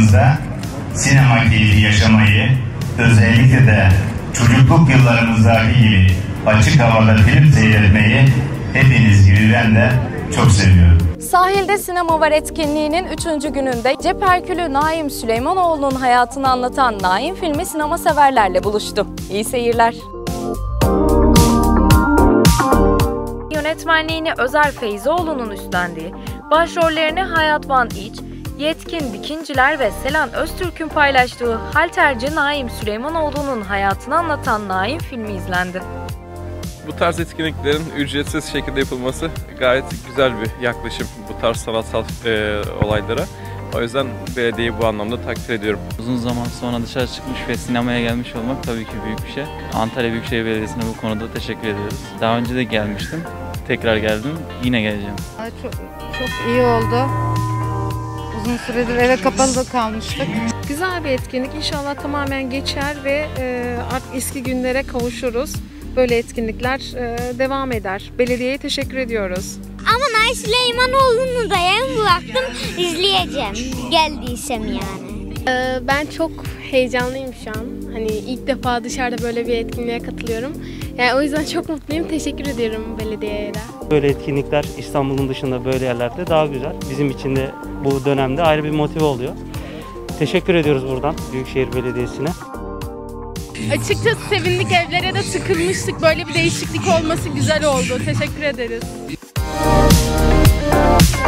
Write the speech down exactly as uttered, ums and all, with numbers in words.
yıllarımızda sinema keyfi yaşamayı, özellikle de çocukluk yıllarımızdaki gibi açık havada film seyretmeyi hepiniz gibi ben de çok seviyorum. Sahilde Sinema Var etkinliğinin üçüncü gününde Cep Herkülü Naim Süleymanoğlu'nun hayatını anlatan Naim filmi sinema severlerle buluştu. İyi seyirler. Yönetmenliğini Özer Feyzoğlu'nun üstlendiği, başrollerini Hayat Van İç, Yetkin Dikinciler ve Selen Öztürk'ün paylaştığı halterci Naim Süleymanoğlu'nun hayatını anlatan Naim filmi izlendi. Bu tarz etkinliklerin ücretsiz şekilde yapılması gayet güzel bir yaklaşım bu tarz sanatsal e, olaylara. O yüzden belediyeyi bu anlamda takdir ediyorum. Uzun zaman sonra dışarı çıkmış ve sinemaya gelmiş olmak tabii ki büyük bir şey. Antalya Büyükşehir Belediyesi'ne bu konuda teşekkür ediyoruz. Daha önce de gelmiştim, tekrar geldim, yine geleceğim. Çok, çok iyi oldu. Uzun süredir eve kapalı kalmıştık. Güzel bir etkinlik. İnşallah tamamen geçer ve e, artık eski günlere kavuşuruz. Böyle etkinlikler e, devam eder. Belediyeye teşekkür ediyoruz. Ama Naim Süleymanoğlu'nu da yarım bıraktım, izleyeceğim. Geldiysem yani. Ee, ben çok heyecanlıyım şu an. Hani ilk defa dışarıda böyle bir etkinliğe katılıyorum. Yani o yüzden çok mutluyum. Teşekkür ediyorum belediyeye de. Böyle etkinlikler İstanbul'un dışında böyle yerlerde daha güzel. Bizim için de bu dönemde ayrı bir motive oluyor. Teşekkür ediyoruz buradan Büyükşehir Belediyesi'ne. Açıkçası sevindik, evlere de tıkılmıştık. Böyle bir değişiklik olması güzel oldu. Teşekkür ederiz.